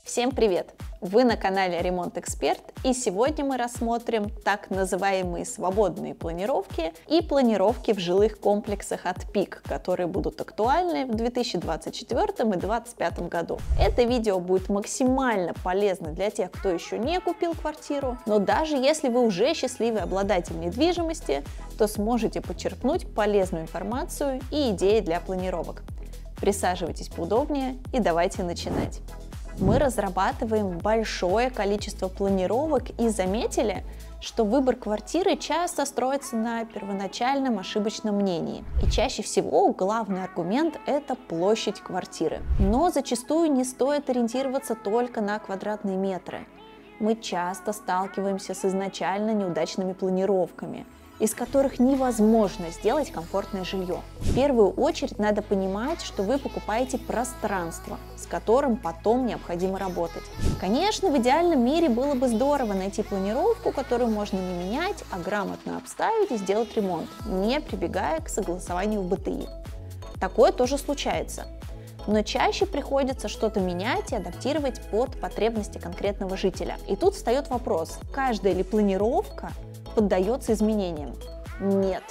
Всем привет! Вы на канале Ремонт Эксперт, и сегодня мы рассмотрим так называемые свободные планировки и планировки в жилых комплексах от ПИК, которые будут актуальны в 2024 и 2025 году. Это видео будет максимально полезно для тех, кто еще не купил квартиру, но даже если вы уже счастливый обладатель недвижимости, то сможете почерпнуть полезную информацию и идеи для планировок. Присаживайтесь поудобнее и давайте начинать. Мы разрабатываем большое количество планировок и заметили, что выбор квартиры часто строится на первоначальном ошибочном мнении. И чаще всего главный аргумент – это площадь квартиры. Но зачастую не стоит ориентироваться только на квадратные метры. Мы часто сталкиваемся с изначально неудачными планировками, из которых невозможно сделать комфортное жилье. В первую очередь надо понимать, что вы покупаете пространство, с которым потом необходимо работать. Конечно, в идеальном мире было бы здорово найти планировку, которую можно не менять, а грамотно обставить и сделать ремонт, не прибегая к согласованию в БТИ. Такое тоже случается. Но чаще приходится что-то менять и адаптировать под потребности конкретного жителя. И тут встает вопрос, каждая ли планировка поддается изменениям? Нет.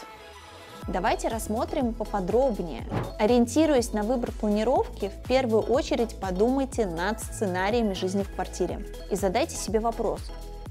Давайте рассмотрим поподробнее. Ориентируясь на выбор планировки, в первую очередь подумайте над сценариями жизни в квартире и задайте себе вопрос: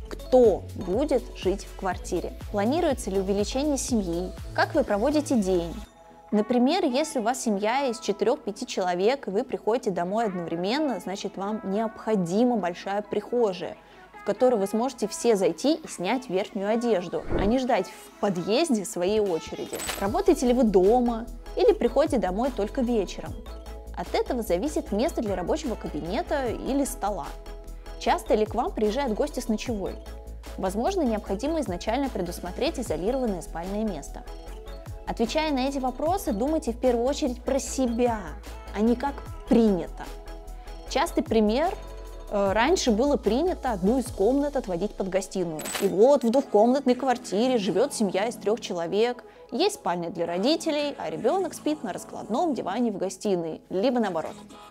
кто будет жить в квартире? Планируется ли увеличение семьи? Как вы проводите день? Например, если у вас семья из 4-5 человек, и вы приходите домой одновременно, значит, вам необходима большая прихожая, в которую вы сможете все зайти и снять верхнюю одежду, а не ждать в подъезде своей очереди. Работаете ли вы дома или приходите домой только вечером? От этого зависит место для рабочего кабинета или стола. Часто ли к вам приезжают гости с ночевой? Возможно, необходимо изначально предусмотреть изолированное спальное место. Отвечая на эти вопросы, думайте в первую очередь про себя, а не как принято. Частый пример. Раньше было принято одну из комнат отводить под гостиную. И вот в двухкомнатной квартире живет семья из 3 человек, есть спальня для родителей, а ребенок спит на раскладном диване в гостиной, либо наоборот.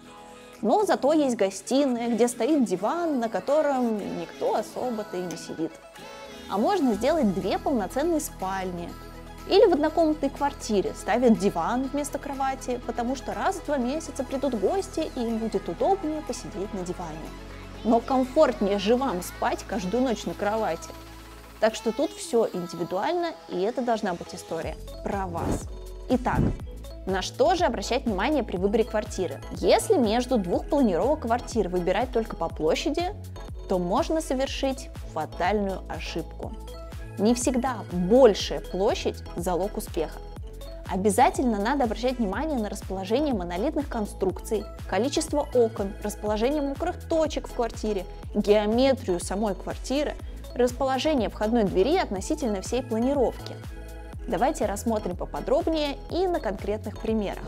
Но зато есть гостиная, где стоит диван, на котором никто особо-то и не сидит. А можно сделать 2 полноценные спальни. Или в однокомнатной квартире ставят диван вместо кровати, потому что раз в 2 месяца придут гости, и им будет удобнее посидеть на диване. Но комфортнее же вам спать каждую ночь на кровати. Так что тут все индивидуально, и это должна быть история про вас. Итак, на что же обращать внимание при выборе квартиры? Если между 2 планировок квартир выбирать только по площади, то можно совершить фатальную ошибку. Не всегда большая площадь – залог успеха. Обязательно надо обращать внимание на расположение монолитных конструкций, количество окон, расположение мокрых точек в квартире, геометрию самой квартиры, расположение входной двери относительно всей планировки. Давайте рассмотрим поподробнее и на конкретных примерах.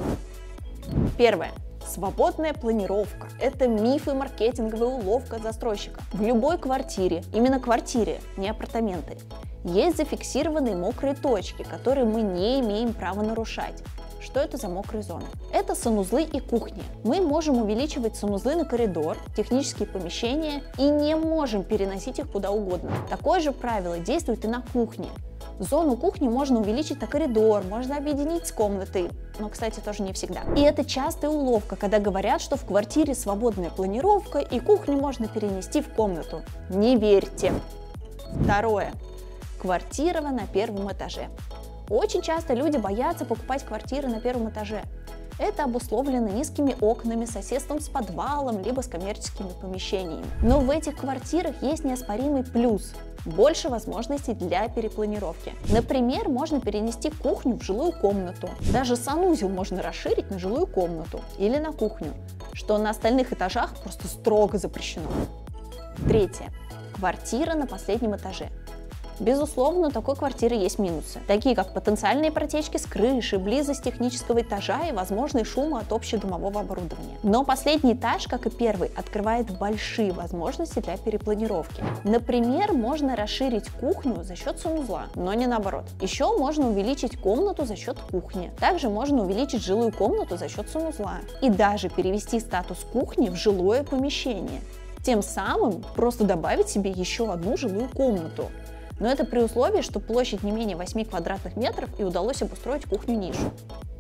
Первое. Свободная планировка – это миф и маркетинговая уловка застройщика. В любой квартире, именно квартире, не апартаменты, есть зафиксированные мокрые точки, которые мы не имеем права нарушать. Что это за мокрые зоны? Это санузлы и кухни. Мы можем увеличивать санузлы на коридор, технические помещения и не можем переносить их куда угодно. Такое же правило действует и на кухне. Зону кухни можно увеличить на коридор, можно объединить с комнатой, но, кстати, тоже не всегда. И это частая уловка, когда говорят, что в квартире свободная планировка и кухню можно перенести в комнату. Не верьте. Второе. Квартира на 1-м этаже. Очень часто люди боятся покупать квартиры на 1-м этаже. Это обусловлено низкими окнами, соседством с подвалом, либо с коммерческими помещениями. Но в этих квартирах есть неоспоримый плюс – больше возможностей для перепланировки. Например, можно перенести кухню в жилую комнату. Даже санузел можно расширить на жилую комнату или на кухню, что на остальных этажах просто строго запрещено. Третье. Квартира на последнем этаже. Безусловно, у такой квартиры есть минусы, такие как потенциальные протечки с крыши, близость технического этажа и возможный шум от общедомового оборудования. Но последний этаж, как и первый, открывает большие возможности для перепланировки. Например, можно расширить кухню за счет санузла, но не наоборот. Еще можно увеличить комнату за счет кухни. Также можно увеличить жилую комнату за счет санузла. И даже перевести статус кухни в жилое помещение. тем самым просто добавить себе еще одну жилую комнату. Но это при условии, что площадь не менее 8 квадратных метров и удалось обустроить кухню-нишу.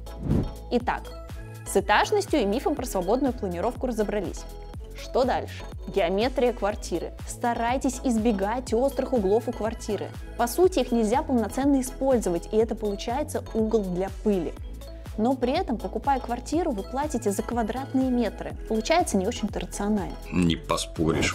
Итак, с этажностью и мифом про свободную планировку разобрались. Что дальше? Геометрия квартиры. Старайтесь избегать острых углов у квартиры. По сути, их нельзя полноценно использовать, и это получается угол для пыли. Но при этом, покупая квартиру, вы платите за квадратные метры. Получается не очень-то рационально. Не поспоришь.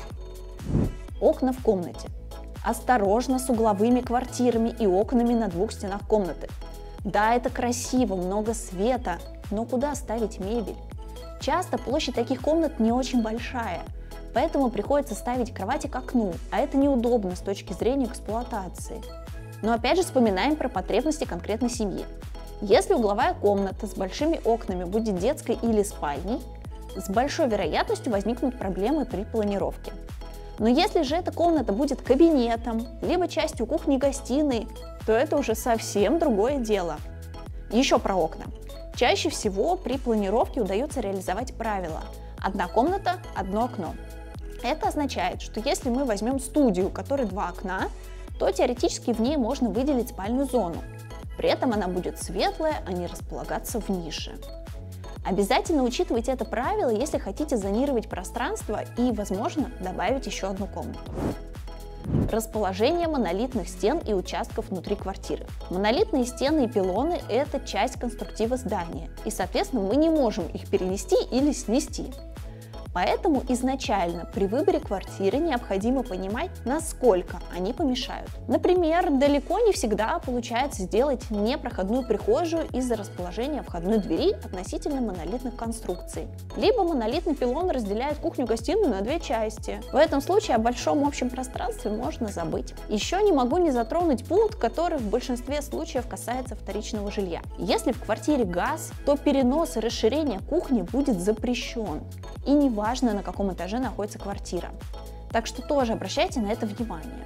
Окна в комнате. Осторожно с угловыми квартирами и окнами на двух стенах комнаты. Да, это красиво, много света, но куда ставить мебель? Часто площадь таких комнат не очень большая, поэтому приходится ставить кровати к окну, а это неудобно с точки зрения эксплуатации. Но опять же вспоминаем про потребности конкретной семьи. Если угловая комната с большими окнами будет детской или спальней, с большой вероятностью возникнут проблемы при планировке. Но если же эта комната будет кабинетом, либо частью кухни-гостиной, то это уже совсем другое дело. Еще про окна. Чаще всего при планировке удается реализовать правило «одна комната, одно окно». Это означает, что если мы возьмем студию, у которой 2 окна, то теоретически в ней можно выделить спальную зону. При этом она будет светлая, а не располагаться в нише. Обязательно учитывайте это правило, если хотите зонировать пространство и, возможно, добавить еще одну комнату. Расположение монолитных стен и участков внутри квартиры. Монолитные стены и пилоны – это часть конструктива здания, и, соответственно, мы не можем их перенести или снести. Поэтому изначально при выборе квартиры необходимо понимать, насколько они помешают. Например, далеко не всегда получается сделать непроходную прихожую из-за расположения входной двери относительно монолитных конструкций. Либо монолитный пилон разделяет кухню-гостиную на 2 части. В этом случае о большом общем пространстве можно забыть. Еще не могу не затронуть пункт, который в большинстве случаев касается вторичного жилья. Если в квартире газ, то перенос и расширение кухни будет запрещен. И неважно, на каком этаже находится квартира. Так что тоже обращайте на это внимание.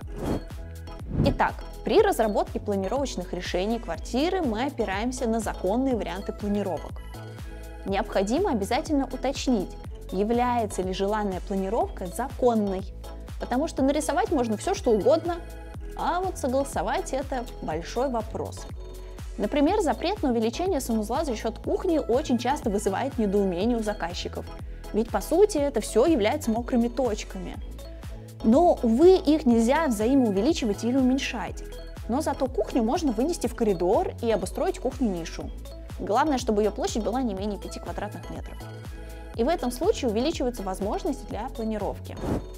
Итак, при разработке планировочных решений квартиры мы опираемся на законные варианты планировок. Необходимо обязательно уточнить, является ли желанная планировка законной, потому что нарисовать можно все, что угодно, а вот согласовать – это большой вопрос. Например, запрет на увеличение санузла за счет кухни очень часто вызывает недоумение у заказчиков. Ведь по сути это все является мокрыми точками. Но, увы, их нельзя взаимоувеличивать или уменьшать. Но зато кухню можно вынести в коридор и обустроить кухню-нишу. Главное, чтобы ее площадь была не менее 5 квадратных метров. И в этом случае увеличиваются возможности для планировки.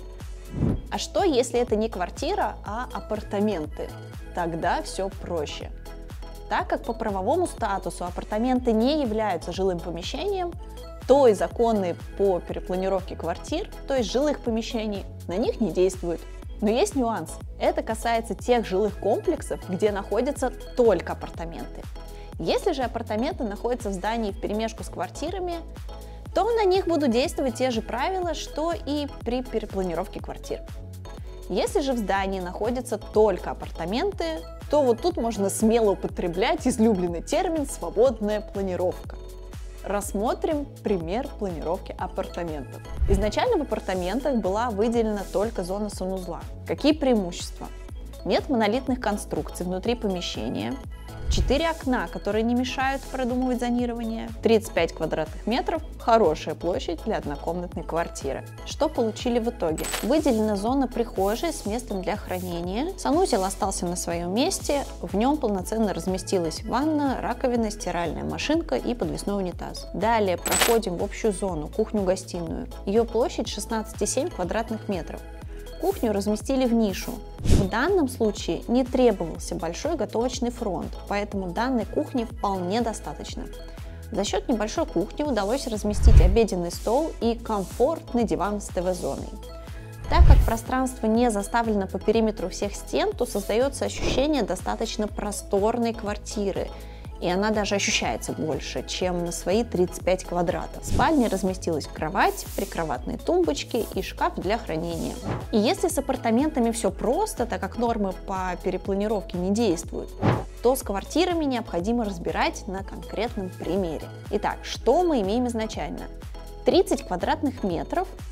А что, если это не квартира, а апартаменты? Тогда все проще. Так как по правовому статусу апартаменты не являются жилым помещением, то и законы по перепланировке квартир, то есть жилых помещений, на них не действуют. Но есть нюанс. Это касается тех жилых комплексов, где находятся только апартаменты. Если же апартаменты находятся в здании вперемешку с квартирами, то на них будут действовать те же правила, что и при перепланировке квартир. Если же в здании находятся только апартаменты, то вот тут можно смело употреблять излюбленный термин «свободная планировка». Рассмотрим пример планировки апартаментов. Изначально в апартаментах была выделена только зона санузла. Какие преимущества? Нет монолитных конструкций внутри помещения, 4 окна, которые не мешают продумывать зонирование, 35 квадратных метров – хорошая площадь для однокомнатной квартиры. Что получили в итоге? Выделена зона прихожей с местом для хранения, санузел остался на своем месте, в нем полноценно разместилась ванна, раковина, стиральная машинка и подвесной унитаз. Далее проходим в общую зону, кухню-гостиную. Ее площадь 16,7 квадратных метров. Кухню разместили в нишу. В данном случае не требовался большой готовочный фронт, поэтому данной кухни вполне достаточно. За счет небольшой кухни удалось разместить обеденный стол и комфортный диван с ТВ-зоной. Так как пространство не заставлено по периметру всех стен, то создается ощущение достаточно просторной квартиры, и она даже ощущается больше, чем на свои 35 квадратов. В спальне разместилась кровать, прикроватные тумбочки и шкаф для хранения. И если с апартаментами все просто, так как нормы по перепланировке не действуют, то с квартирами необходимо разбирать на конкретном примере. Итак, что мы имеем изначально? 30 квадратных метров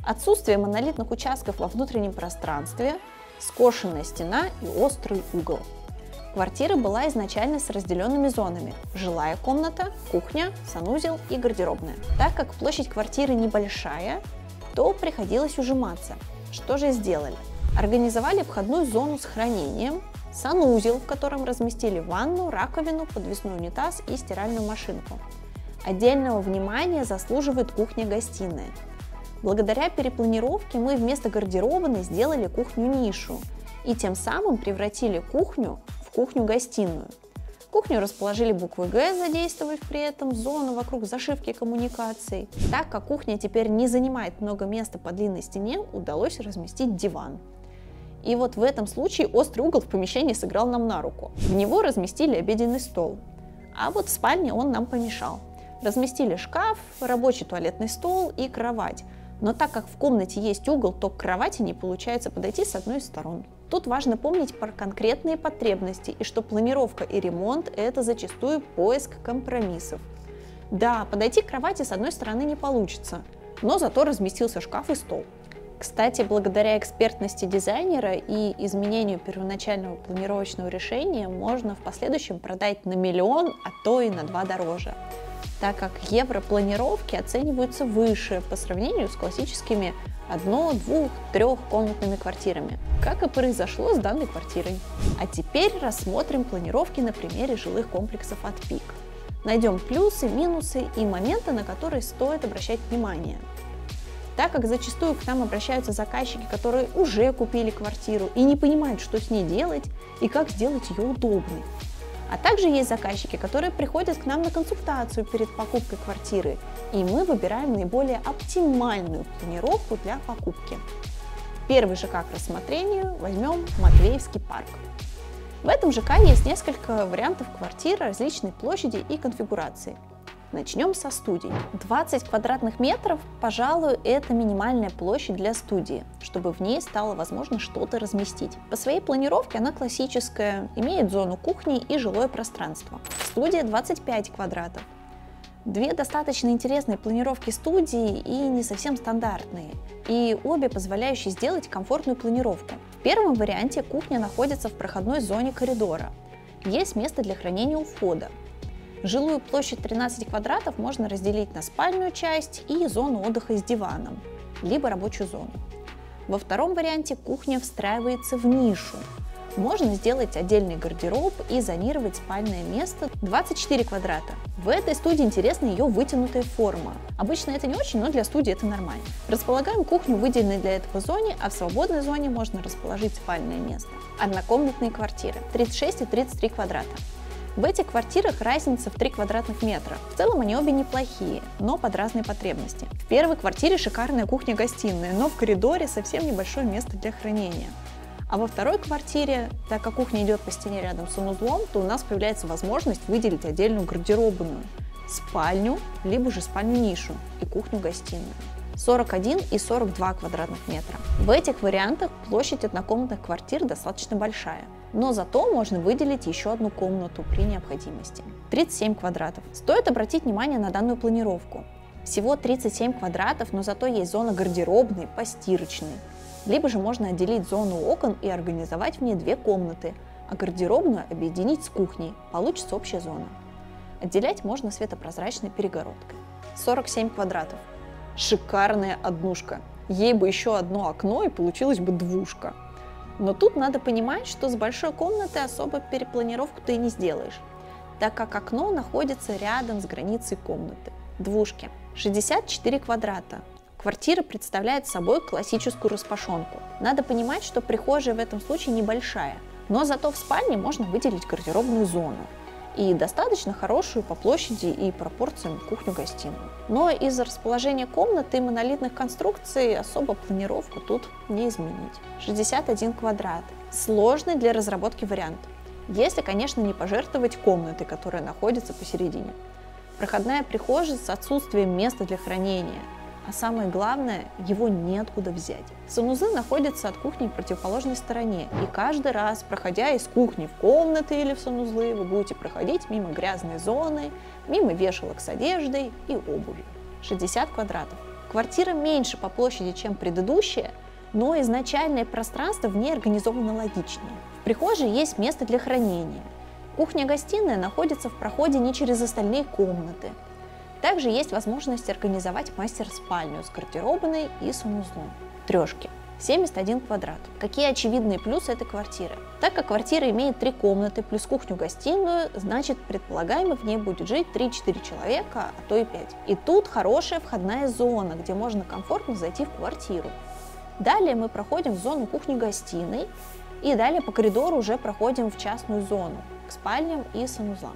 Отсутствие монолитных участков во внутреннем пространстве, скошенная стена и острый угол. Квартира была изначально с разделенными зонами: жилая комната, кухня, санузел и гардеробная. Так как площадь квартиры небольшая, то приходилось ужиматься. Что же сделали? Организовали входную зону с хранением, санузел, в котором разместили ванну, раковину, подвесной унитаз и стиральную машинку. Отдельного внимания заслуживает кухня-гостиная. Благодаря перепланировке мы вместо гардеробной сделали кухню-нишу и тем самым превратили кухню в кухню-гостиную. Кухню расположили буквой «Г», задействовав при этом зону вокруг зашивки коммуникаций. Так как кухня теперь не занимает много места по длинной стене, удалось разместить диван. И вот в этом случае острый угол в помещении сыграл нам на руку. В него разместили обеденный стол, а вот в спальне он нам помешал. Разместили шкаф, рабочий туалетный стол и кровать. Но так как в комнате есть угол, то к кровати не получается подойти с одной из сторон. Тут важно помнить про конкретные потребности и что планировка и ремонт – это зачастую поиск компромиссов. Да, подойти к кровати с одной стороны не получится, но зато разместился шкаф и стол. Кстати, благодаря экспертности дизайнера и изменению первоначального планировочного решения можно в последующем продать на миллион, а то и на 2 дороже, так как европланировки оцениваются выше по сравнению с классическими 1-, 2-, 3-комнатными квартирами, как и произошло с данной квартирой. А теперь рассмотрим планировки на примере жилых комплексов от ПИК. Найдем плюсы, минусы и моменты, на которые стоит обращать внимание. Так как зачастую к нам обращаются заказчики, которые уже купили квартиру и не понимают, что с ней делать и как сделать ее удобной. А также есть заказчики, которые приходят к нам на консультацию перед покупкой квартиры, и мы выбираем наиболее оптимальную планировку для покупки. Первый ЖК к рассмотрению возьмем Матвеевский парк. В этом ЖК есть несколько вариантов квартир различной площади и конфигурации. Начнем со студий. 20 квадратных метров, пожалуй, это минимальная площадь для студии, чтобы в ней стало возможно что-то разместить. По своей планировке она классическая, имеет зону кухни и жилое пространство. Студия 25 квадратов. Две достаточно интересные планировки студии и не совсем стандартные, и обе позволяющие сделать комфортную планировку. В первом варианте кухня находится в проходной зоне коридора. Есть место для хранения у входа. Жилую площадь 13 квадратов можно разделить на спальную часть и зону отдыха с диваном, либо рабочую зону. Во втором варианте кухня встраивается в нишу. Можно сделать отдельный гардероб и зонировать спальное место 24 квадрата. В этой студии интересна ее вытянутая форма. Обычно это не очень, но для студии это нормально. Располагаем кухню в выделенной для этого зоне, а в свободной зоне можно расположить спальное место. Однокомнатные квартиры 36 и 33 квадрата. В этих квартирах разница в 3 квадратных метра. В целом они обе неплохие, но под разные потребности. В первой квартире шикарная кухня-гостиная, но в коридоре совсем небольшое место для хранения. А во второй квартире, так как кухня идет по стене рядом с санузлом, то у нас появляется возможность выделить отдельную гардеробную, спальню, либо же спальню-нишу и кухню-гостиную. 41 и 42 квадратных метра. В этих вариантах площадь однокомнатных квартир достаточно большая, но зато можно выделить еще одну комнату при необходимости. 37 квадратов. Стоит обратить внимание на данную планировку. Всего 37 квадратов, но зато есть зона гардеробной, постирочной. Либо же можно отделить зону окон и организовать в ней 2 комнаты, а гардеробную объединить с кухней. Получится общая зона. Отделять можно светопрозрачной перегородкой. 47 квадратов. Шикарная однушка. Ей бы еще одно окно и получилась бы двушка. Но тут надо понимать, что с большой комнатой особо перепланировку ты и не сделаешь, так как окно находится рядом с границей комнаты. Двушки. 64 квадрата. Квартира представляет собой классическую распашонку. Надо понимать, что прихожая в этом случае небольшая, но зато в спальне можно выделить гардеробную зону и достаточно хорошую по площади и пропорциям кухню-гостиную. Но из-за расположения комнаты и монолитных конструкций особо планировку тут не изменить. 61 квадрат. Сложный для разработки вариант, если, конечно, не пожертвовать комнатой, которая находится посередине. Проходная прихожая с отсутствием места для хранения. А самое главное, его неоткуда взять. Санузел находится от кухни в противоположной стороне, и каждый раз, проходя из кухни в комнаты или в санузлы, вы будете проходить мимо грязной зоны, мимо вешалок с одеждой и обувью. 60 квадратов. Квартира меньше по площади, чем предыдущая, но изначальное пространство в ней организовано логичнее. В прихожей есть место для хранения. Кухня-гостиная находится в проходе не через остальные комнаты. Также есть возможность организовать мастер-спальню с гардеробной и санузлом. Трешки. 71 квадрат. Какие очевидные плюсы этой квартиры? Так как квартира имеет 3 комнаты плюс кухню-гостиную, значит, предполагаемо в ней будет жить 3-4 человека, а то и 5. И тут хорошая входная зона, где можно комфортно зайти в квартиру. Далее мы проходим в зону кухни-гостиной, и далее по коридору уже проходим в частную зону, к спальням и санузлам.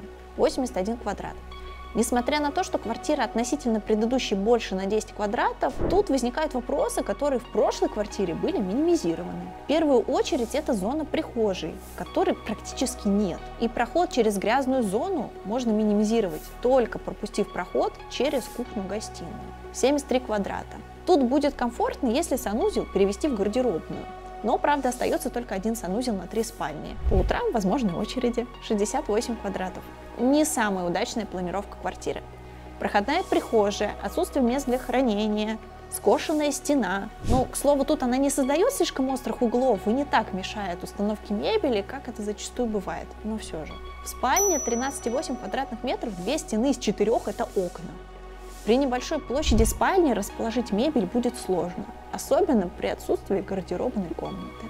81 квадрат. Несмотря на то, что квартира относительно предыдущей больше на 10 квадратов, тут возникают вопросы, которые в прошлой квартире были минимизированы. В первую очередь это зона прихожей, которой практически нет. И проход через грязную зону можно минимизировать, только пропустив проход через кухню-гостиную. 73 квадрата. Тут будет комфортно, если санузел перевести в гардеробную. Но, правда, остается только один санузел на 3 спальни. По утрам возможны очереди. 68 квадратов. Не самая удачная планировка квартиры. Проходная прихожая, отсутствие мест для хранения, скошенная стена. Но, к слову, тут она не создает слишком острых углов и не так мешает установке мебели, как это зачастую бывает. Но все же. В спальне 13,8 квадратных метров, 2 стены из 4 – это окна. При небольшой площади спальни расположить мебель будет сложно, особенно при отсутствии гардеробной комнаты.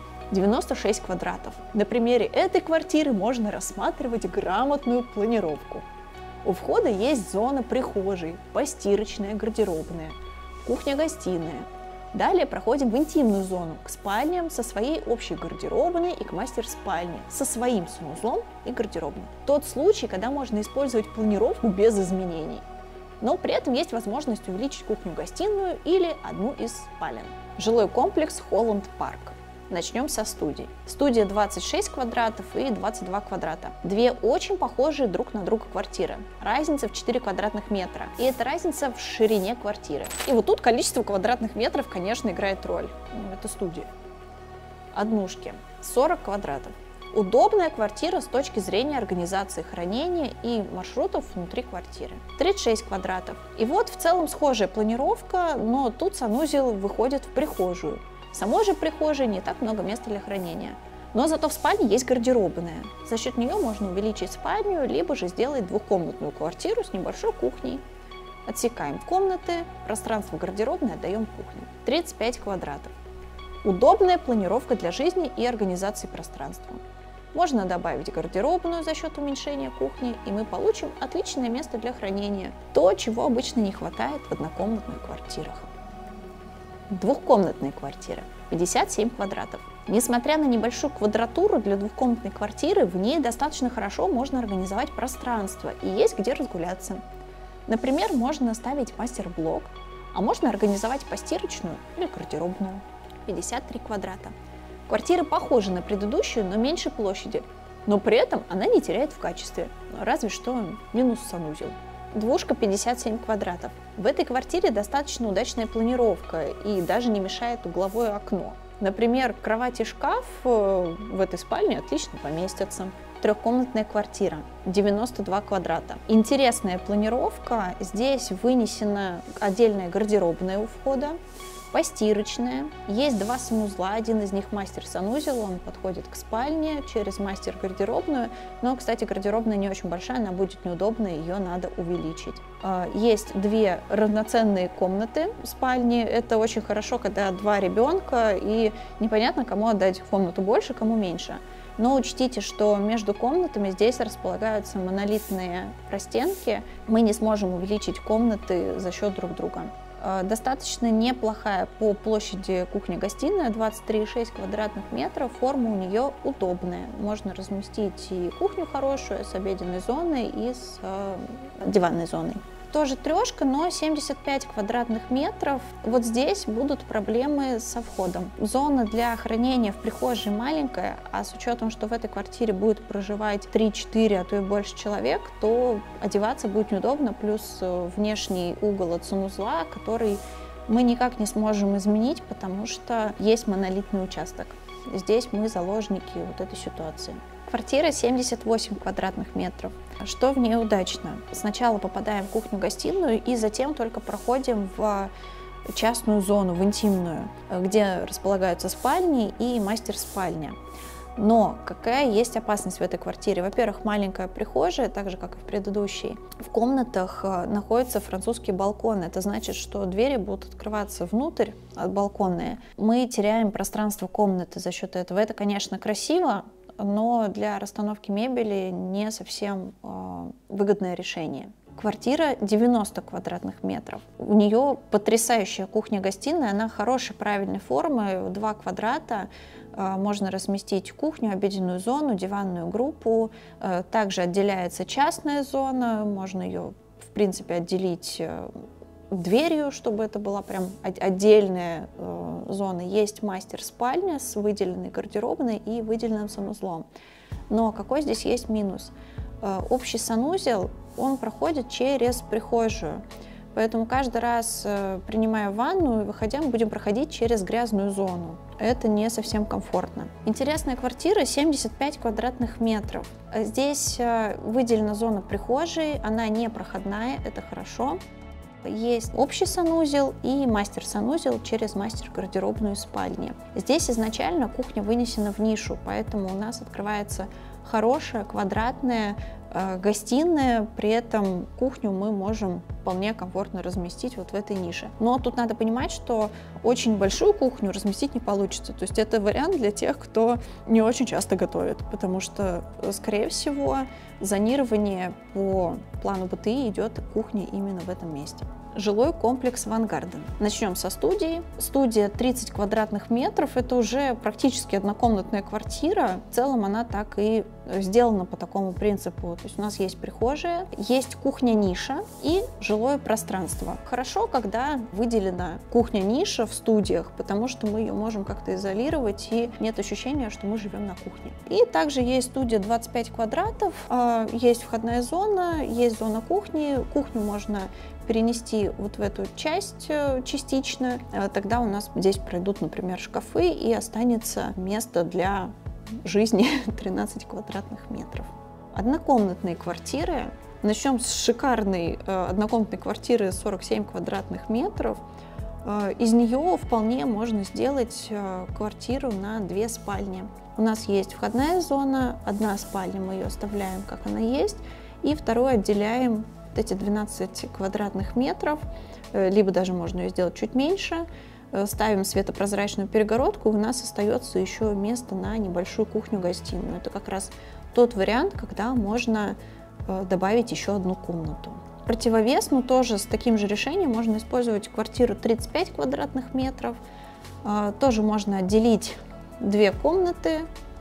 96 квадратов. На примере этой квартиры можно рассматривать грамотную планировку. У входа есть зона прихожей, постирочная, гардеробная, кухня-гостиная. Далее проходим в интимную зону, к спальням со своей общей гардеробной и к мастер-спальне со своим санузлом и гардеробной. Тот случай, когда можно использовать планировку без изменений. Но при этом есть возможность увеличить кухню-гостиную или одну из спален. Жилой комплекс Холланд Парк. Начнем со студий. Студия 26 квадратов и 22 квадрата. Две очень похожие друг на друга квартиры. Разница в 4 квадратных метра. И это разница в ширине квартиры. И вот тут количество квадратных метров, конечно, играет роль. Это студия. Однушки. 40 квадратов. Удобная квартира с точки зрения организации хранения и маршрутов внутри квартиры. 36 квадратов. И вот в целом схожая планировка, но тут санузел выходит в прихожую. В самой же прихожей не так много места для хранения. Но зато в спальне есть гардеробная. За счет нее можно увеличить спальню, либо же сделать двухкомнатную квартиру с небольшой кухней. Отсекаем комнаты, пространство гардеробной отдаем кухне. 35 квадратов. Удобная планировка для жизни и организации пространства. Можно добавить гардеробную за счет уменьшения кухни, и мы получим отличное место для хранения. То, чего обычно не хватает в однокомнатных квартирах. Двухкомнатные квартиры. 57 квадратов. Несмотря на небольшую квадратуру для двухкомнатной квартиры, в ней достаточно хорошо можно организовать пространство и есть где разгуляться. Например, можно ставить мастер-блок, а можно организовать постирочную или гардеробную. 53 квадрата. Квартира похожа на предыдущую, но меньше площади, но при этом она не теряет в качестве, разве что минус санузел. Двушка 57 квадратов. В этой квартире достаточно удачная планировка и даже не мешает угловое окно. Например, кровать и шкаф в этой спальне отлично поместятся. Трехкомнатная квартира, 92 квадрата. Интересная планировка. Здесь вынесена отдельная гардеробная у входа, постирочная. Есть 2 санузла, один из них мастер-санузел, он подходит к спальне через мастер-гардеробную. Но, кстати, гардеробная не очень большая, она будет неудобная, ее надо увеличить. Есть 2 равноценные комнаты в спальне. Это очень хорошо, когда 2 ребенка, и непонятно, кому отдать комнату больше, кому меньше. Но учтите, что между комнатами здесь располагаются монолитные простенки. Мы не сможем увеличить комнаты за счет друг друга. Достаточно неплохая по площади кухня-гостиная, 23,6 квадратных метров, форма у нее удобная. Можно разместить и кухню хорошую с обеденной зоной, и с диванной зоной. Тоже трешка, но 75 квадратных метров. Вот здесь будут проблемы со входом. Зона для хранения в прихожей маленькая, а с учетом, что в этой квартире будет проживать 3-4, а то и больше человек, то одеваться будет неудобно, плюс внешний угол от санузла, который мы никак не сможем изменить, потому что есть монолитный участок. Здесь мы заложники вот этой ситуации. Квартира 78 квадратных метров. Что в ней удачно? Сначала попадаем в кухню-гостиную и затем только проходим в частную зону, в интимную, где располагаются спальни и мастер-спальня. Но какая есть опасность в этой квартире? Во-первых, маленькая прихожая, так же, как и в предыдущей. В комнатах находятся французские балконы. Это значит, что двери будут открываться внутрь, балконные. Мы теряем пространство комнаты за счет этого. Это, конечно, красиво, но для расстановки мебели не совсем выгодное решение. Квартира 90 квадратных метров. У нее потрясающая кухня-гостиная, она хорошей, правильной формы, 2 квадрата. Можно разместить кухню, обеденную зону, диванную группу. Также отделяется частная зона, можно ее, в принципе, отделить дверью, чтобы это была прям отдельная зона. Есть мастер-спальня с выделенной гардеробной и выделенным санузлом. Но какой здесь есть минус? Общий санузел, он проходит через прихожую. Поэтому каждый раз, принимая ванну и выходя, мы будем проходить через грязную зону. Это не совсем комфортно. Интересная квартира, 75 квадратных метров. Здесь выделена зона прихожей, она не проходная, это хорошо. Есть общий санузел и мастер-санузел через мастер-гардеробную спальни. Здесь изначально кухня вынесена в нишу, поэтому у нас открывается хорошая квадратная гостиная, при этом кухню мы можем вполне комфортно разместить вот в этой нише. Но тут надо понимать, что очень большую кухню разместить не получится. То есть это вариант для тех, кто не очень часто готовит, потому что, скорее всего, зонирование по плану БТИ идет кухня именно в этом месте. Жилой комплекс Ван Гарден. Начнем со студии. Студия 30 квадратных метров, это уже практически однокомнатная квартира. В целом она так и сделана по такому принципу. То есть у нас есть прихожая, есть кухня-ниша и жилое пространство. Хорошо, когда выделена кухня-ниша в студиях, потому что мы ее можем как-то изолировать, и нет ощущения, что мы живем на кухне. И также есть студия 25 квадратов, есть входная зона, есть зона кухни. Кухню можно перенести вот в эту часть частично. Тогда у нас здесь пройдут, например, шкафы, и останется место для жизни 13 квадратных метров. Однокомнатные квартиры. Начнем с шикарной однокомнатной квартиры 47 квадратных метров. Из нее вполне можно сделать квартиру на 2 спальни. У нас есть входная зона, 1 спальня, мы ее оставляем как она есть, и вторую отделяем вот эти 12 квадратных метров, либо даже можно ее сделать чуть меньше. Ставим светопрозрачную перегородку, у нас остается еще место на небольшую кухню-гостиную. Это как раз тот вариант, когда можно добавить еще 1 комнату. Противовес, но тоже с таким же решением можно использовать квартиру 35 квадратных метров. Тоже можно отделить 2 комнаты,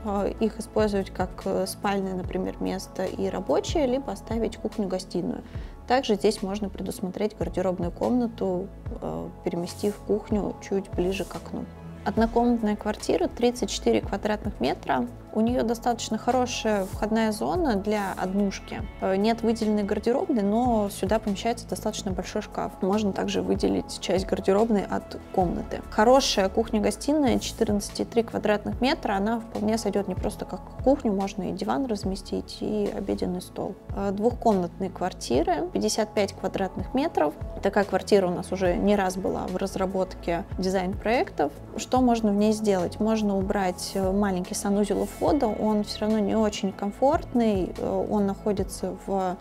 их использовать как спальное, например, место и рабочее, либо оставить кухню-гостиную. Также здесь можно предусмотреть гардеробную комнату, переместив кухню чуть ближе к окну. Однокомнатная квартира, 34 квадратных метра. У нее достаточно хорошая входная зона для однушки. Нет выделенной гардеробной, но сюда помещается достаточно большой шкаф. Можно также выделить часть гардеробной от комнаты. Хорошая кухня-гостиная, 14,3 квадратных метра. Она вполне сойдет не просто как кухню, можно и диван разместить, и обеденный стол. Двухкомнатные квартиры, 55 квадратных метров. Такая квартира у нас уже не раз была в разработке дизайн-проектов. Что можно в ней сделать? Можно убрать маленький санузел у входа, он все равно не очень комфортный, он находится в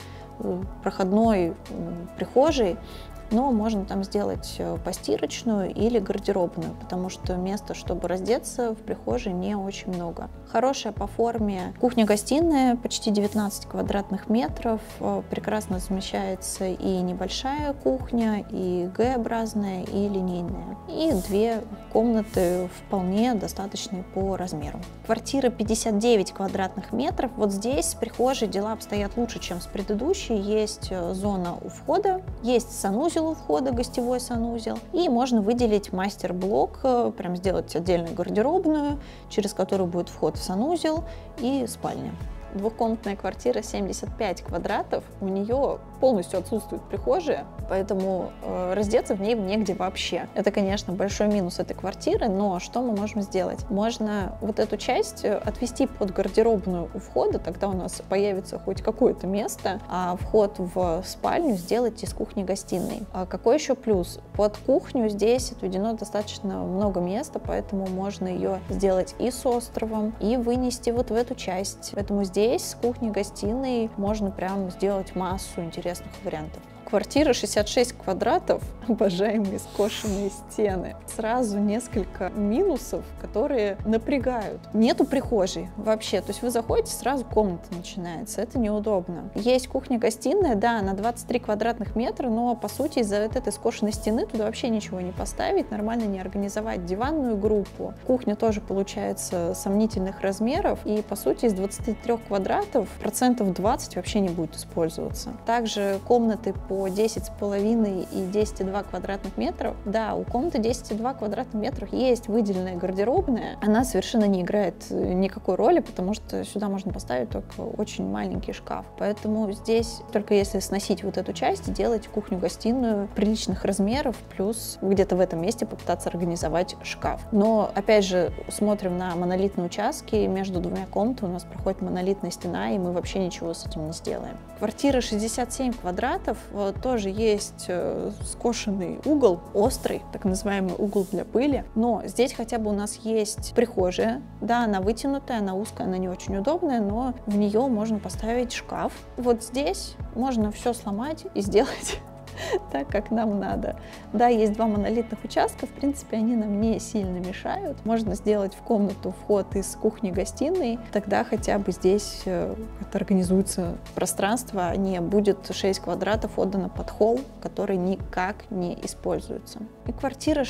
проходной прихожей, но можно там сделать постирочную или гардеробную, потому что места, чтобы раздеться, в прихожей не очень много. Хорошая по форме кухня-гостиная, почти 19 квадратных метров, прекрасно замещается и небольшая кухня, и Г-образная, и линейная. И 2 комнаты вполне достаточные по размеру. Квартира 59 квадратных метров. Вот здесь с прихожей дела обстоят лучше, чем с предыдущей. Есть зона у входа, есть санузел у входа, гостевой санузел, и можно выделить мастер-блок, прям сделать отдельную гардеробную, через которую будет вход в санузел и спальня. Двухкомнатная квартира 75 квадратов, у нее полностью отсутствует прихожая, поэтому раздеться в ней негде вообще. Это, конечно, большой минус этой квартиры, но что мы можем сделать? Можно вот эту часть отвести под гардеробную у входа, тогда у нас появится хоть какое-то место, а вход в спальню сделать из кухни-гостиной. А какой еще плюс? Под кухню здесь отведено достаточно много места, поэтому можно ее сделать и с островом, и вынести вот в эту часть. Поэтому здесь с кухней-гостиной можно прям сделать массу интересных вариантов. Квартира 66 квадратов, обожаемые скошенные стены. Сразу несколько минусов, которые напрягают. Нету прихожей вообще, то есть вы заходите, сразу комната начинается, это неудобно. Есть кухня-гостиная, да, на 23 квадратных метра, но по сути из-за вот этой скошенной стены туда вообще ничего не поставить, нормально не организовать диванную группу. Кухня тоже получается сомнительных размеров, и по сути из 23 квадратов процентов 20 вообще не будет использоваться. Также комнаты по 10,5 и 10,2 квадратных метров. Да, у комнаты 10,2 квадратных метров есть выделенная гардеробная. Она совершенно не играет никакой роли, потому что сюда можно поставить только очень маленький шкаф. Поэтому здесь только если сносить вот эту часть и делать кухню-гостиную приличных размеров, плюс где-то в этом месте попытаться организовать шкаф. Но, опять же, смотрим на монолитные участки. Между двумя комнатами у нас проходит монолитная стена, и мы вообще ничего с этим не сделаем. Квартира 67 квадратов. Тоже есть скошенный угол, острый, так называемый угол для пыли, но здесь хотя бы у нас есть прихожая, да, она вытянутая, она узкая, она не очень удобная, но в нее можно поставить шкаф. Вот здесь можно все сломать и сделать так, как нам надо. Да, есть два монолитных участка, в принципе, они нам не сильно мешают. Можно сделать в комнату вход из кухни-гостиной, тогда хотя бы здесь это организуется пространство, а не будет 6 квадратов отдано под холл, который никак не используется. И квартира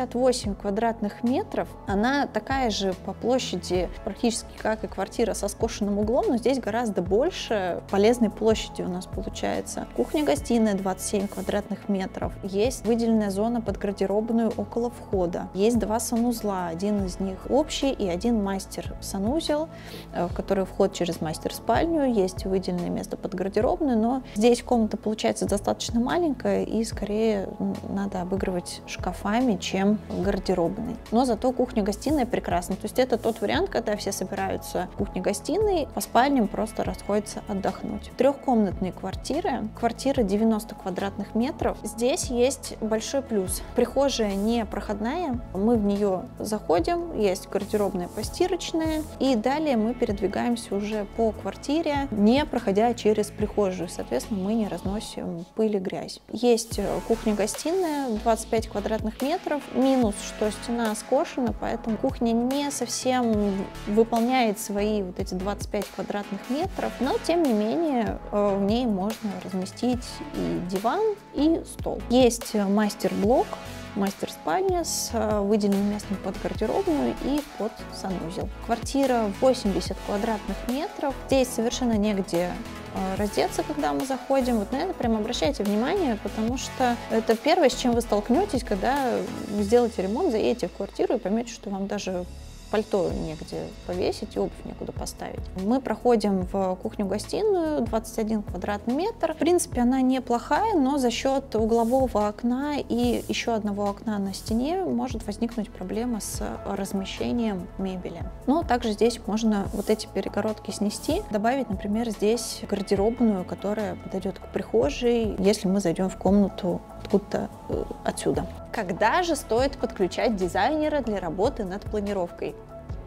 68 квадратных метров, она такая же по площади практически как и квартира со скошенным углом, но здесь гораздо больше полезной площади у нас получается. Кухня-гостиная 27 квадратных метров. Есть выделенная зона под гардеробную около входа. Есть два санузла, один из них общий и один мастер-санузел, в который вход через мастер-спальню. Есть выделенное место под гардеробную, но здесь комната получается достаточно маленькая и скорее надо обыгрывать шкафами, чем гардеробной. Но зато кухня-гостиная прекрасна. То есть это тот вариант, когда все собираются в кухне-гостиной, по спальням просто расходятся отдохнуть. Трехкомнатные квартиры. Квартира 90 квадратных метров. Здесь есть большой плюс. Прихожая не проходная, мы в нее заходим, есть гардеробная постирочная, и далее мы передвигаемся уже по квартире, не проходя через прихожую. Соответственно, мы не разносим пыль и грязь. Есть кухня-гостиная 25 квадратных метров. Минус, что стена скошена, поэтому кухня не совсем выполняет свои вот эти 25 квадратных метров, но тем не менее в ней можно разместить и диван, и стол. Есть мастер-блок, мастер-спальня с выделенным местом под гардеробную и под санузел. Квартира 80 квадратных метров. Здесь совершенно негде раздеться, когда мы заходим. Вот на это прям обращайте внимание, потому что это первое, с чем вы столкнетесь, когда вы сделаете ремонт, заедете в квартиру и поймете, что вам даже пальто негде повесить и обувь некуда поставить. Мы проходим в кухню-гостиную, 21 квадратный метр. В принципе, она неплохая, но за счет углового окна и еще одного окна на стене может возникнуть проблема с размещением мебели. Но также здесь можно вот эти перегородки снести, добавить, например, здесь гардеробную, которая подойдет к прихожей, если мы зайдем в комнату откуда-то отсюда. Когда же стоит подключать дизайнера для работы над планировкой?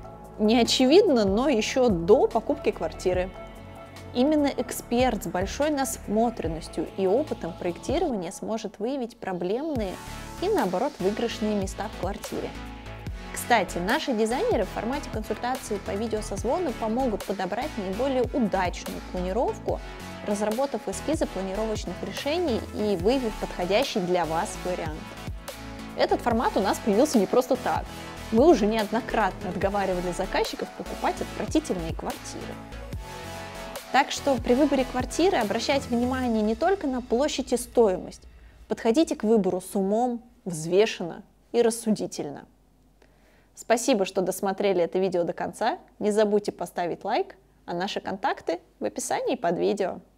Не очевидно, но еще до покупки квартиры. Именно эксперт с большой насмотренностью и опытом проектирования сможет выявить проблемные и, наоборот, выигрышные места в квартире. Кстати, наши дизайнеры в формате консультации по видеосозвону помогут подобрать наиболее удачную планировку, разработав эскизы планировочных решений и выявив подходящий для вас вариант. Этот формат у нас появился не просто так. Мы уже неоднократно отговаривали заказчиков покупать отвратительные квартиры. Так что при выборе квартиры обращайте внимание не только на площадь и стоимость. Подходите к выбору с умом, взвешенно и рассудительно. Спасибо, что досмотрели это видео до конца. Не забудьте поставить лайк, а наши контакты в описании под видео.